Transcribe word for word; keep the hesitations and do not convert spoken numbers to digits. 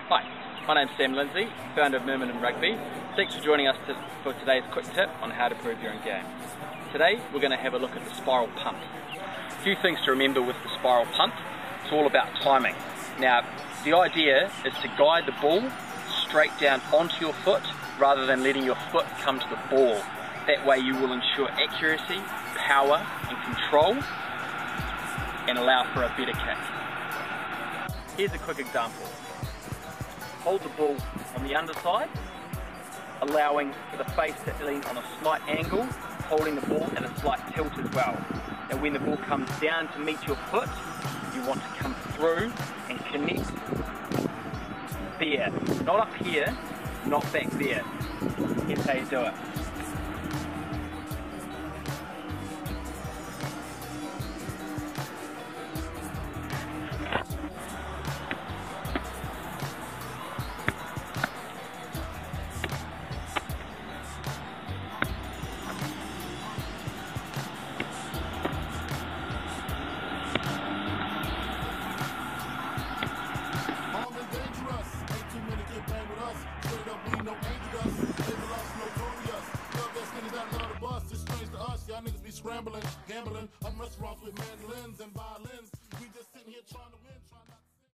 Hi, my name's Sam Lindsay, founder of Myrmidon Rugby. Thanks for joining us to, for today's quick tip on how to improve your own game. Today we're going to have a look at the spiral punt. A few things to remember with the spiral punt. It's all about timing. Now, the idea is to guide the ball straight down onto your foot rather than letting your foot come to the ball. That way you will ensure accuracy, power and control and allow for a better kick. Here's a quick example. Hold the ball on the underside, allowing for the face to lean on a slight angle, holding the ball at a slight tilt as well. And when the ball comes down to meet your foot, you want to come through and connect there. Not up here, not back there. Here's how you do it. Y'all niggas be scrambling, gambling, up restaurants with mandolins and violins. We just sitting here trying to win, trying not to